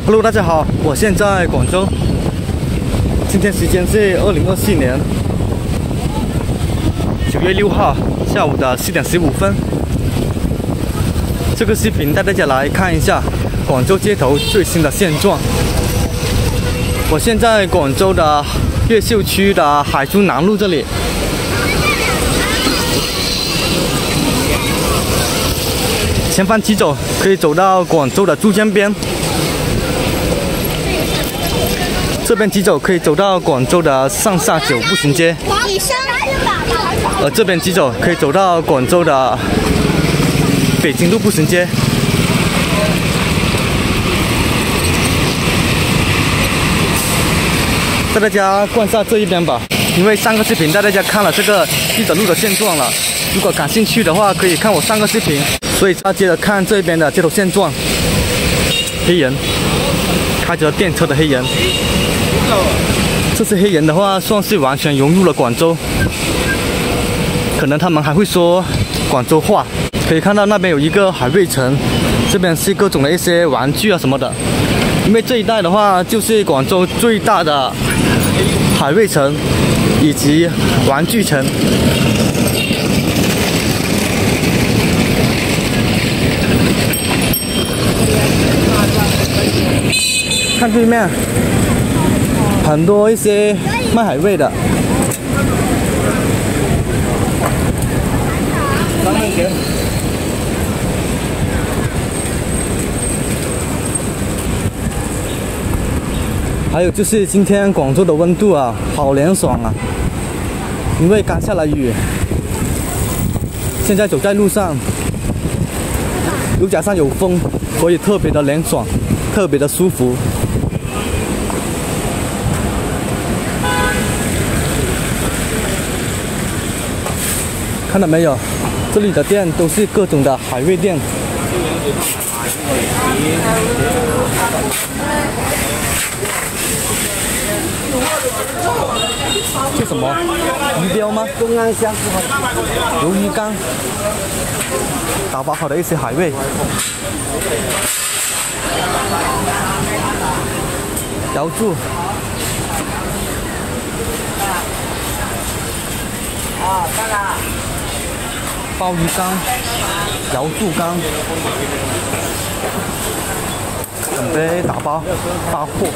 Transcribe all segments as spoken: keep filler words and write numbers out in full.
Hello， 大家好，我现在广州，今天时间是二零二四年九月六号下午的四点十五分。这个视频带大家来看一下广州街头最新的现状。我现在广州的越秀区的海珠南路这里。 前方急走可以走到广州的珠江边，这边急走可以走到广州的上下九步行街，而这边急走可以走到广州的北京路步行街。带大家逛下这一边吧，因为上个视频带大家看了这个记者路的现状了，如果感兴趣的话，可以看我上个视频。 所以要接着看这边的街头现状。黑人开着电车的黑人，这些黑人的话算是完全融入了广州，可能他们还会说广州话。可以看到那边有一个海味城，这边是各种的一些玩具啊什么的。因为这一带的话就是广州最大的海味城以及玩具城。 看对面，很多一些卖海味的。还有就是今天广州的温度啊，好凉爽啊！因为刚下了雨，现在走在路上，又加上有风，所以特别的凉爽，特别的舒服。 看到没有？这里的店都是各种的海味店。这什么？鱼标吗？中安香鱿鱼干，打包好的一些海味。瑶柱。 啊，干了！鲍鱼干、瑶柱干，准备打包发货。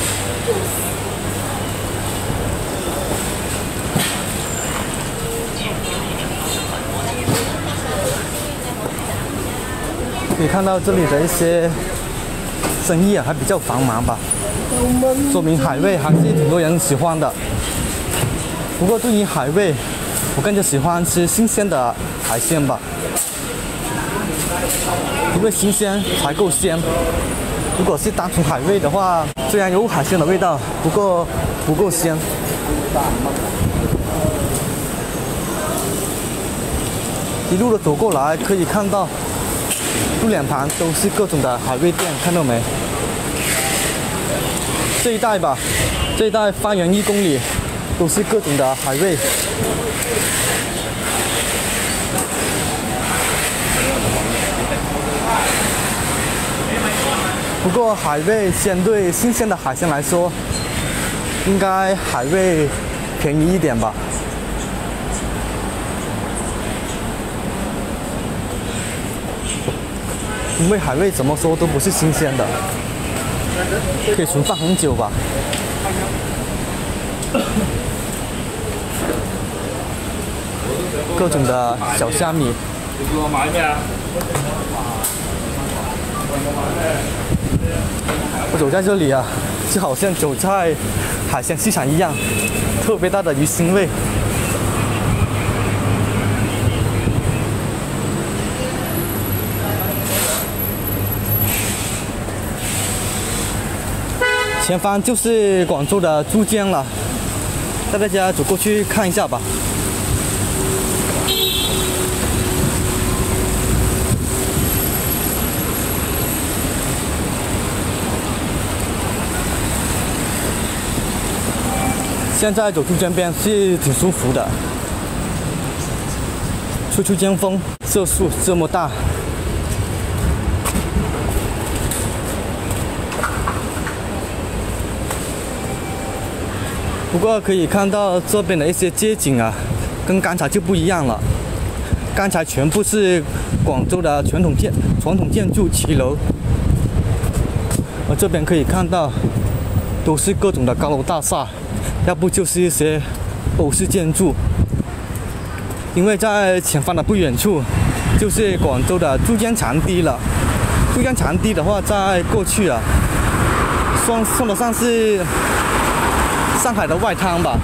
可以看到这里的一些生意啊，还比较繁忙吧，说明海味还是挺多人喜欢的。不过对于海味， 我更加喜欢吃新鲜的海鲜吧，因为新鲜才够鲜。如果是单纯海味的话，虽然有海鲜的味道，不过不够鲜。一路的走过来，可以看到路两旁都是各种的海味店，看到没？这一带吧，这一带方圆一公里都是各种的海味。 不过海味相对新鲜的海鲜来说，应该海味便宜一点吧。因为海味怎么说都不是新鲜的，可以存放很久吧。各种的小虾米。 我走在这里啊，就好像走在海鲜市场一样，特别大的鱼腥味。前方就是广州的珠江了，带大家走过去看一下吧。 现在走珠江边是挺舒服的，吹吹江风，这树这么大， 不过可以看到这边的一些街景啊，跟刚才就不一样了。刚才全部是广州的传统建传统建筑骑楼，而这边可以看到都是各种的高楼大厦，要不就是一些欧式建筑。因为在前方的不远处就是广州的珠江长堤了。珠江长堤的话，在过去啊，算算得上是上海的外滩吧。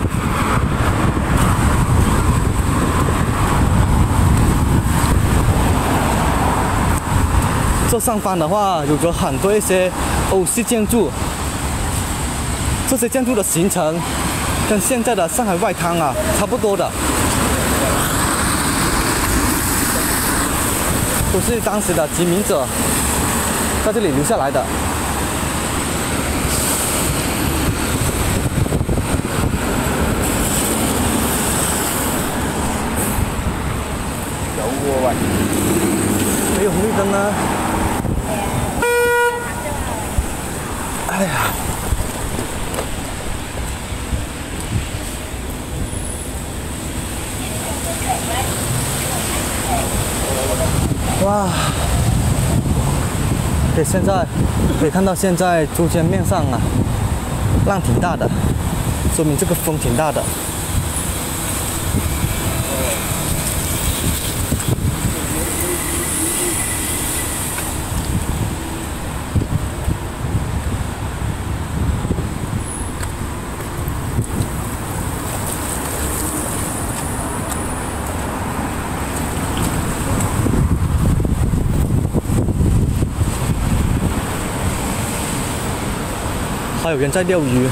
这上方的话，有着很多一些欧式建筑，这些建筑的形成跟现在的上海外滩啊差不多的，都是当时的殖民者在这里留下来的。有喎喂，没有红绿灯呢。哎呀！哇！对，现在可以看到，现在珠江面上啊，浪挺大的，说明这个风挺大的。还有人在钓鱼。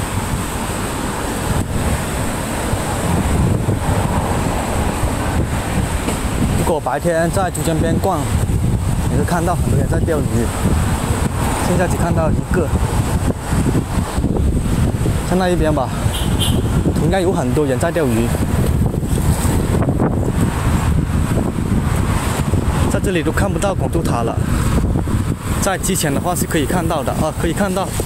如果白天在珠江边逛，你会看到很多人在钓鱼。现在只看到一个，在那一边吧，同样有很多人在钓鱼。在这里都看不到广州塔了，在之前的话是可以看到的啊，可以看到。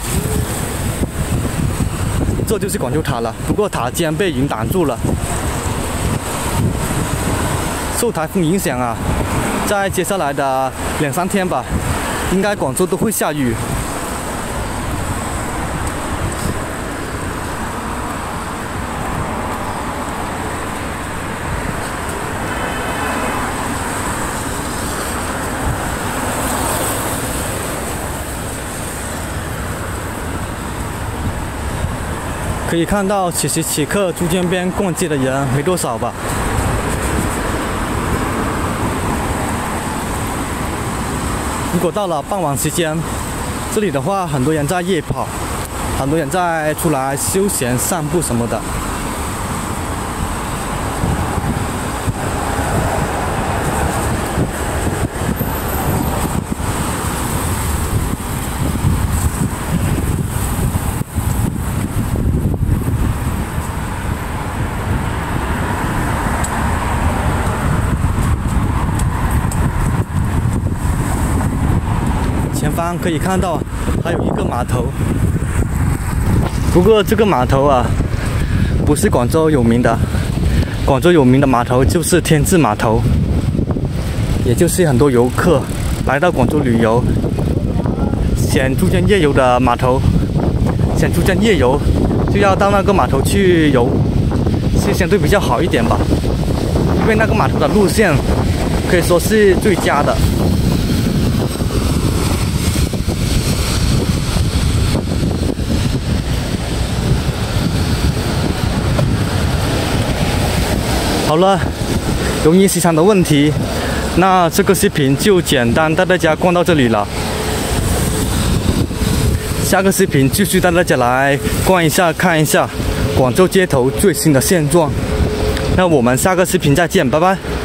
这就是广州塔了，不过塔尖被云挡住了。受台风影响啊，在接下来的两三天吧，应该广州都会下雨。可以看到，此时此刻珠江边逛街的人没多少吧。如果到了傍晚时间，这里的话，很多人在夜跑，很多人在出来休闲散步什么的。前方可以看到还有一个码头，不过这个码头啊不是广州有名的，广州有名的码头就是天字码头，也就是很多游客来到广州旅游，选珠江夜游的码头，选珠江夜游就要到那个码头去游，是相对比较好一点吧，因为那个码头的路线可以说是最佳的。好了，由于时长的问题，那这个视频就简单带大家逛到这里了。下个视频继续带大家来逛一下、看一下广州街头最新的现状。那我们下个视频再见，拜拜。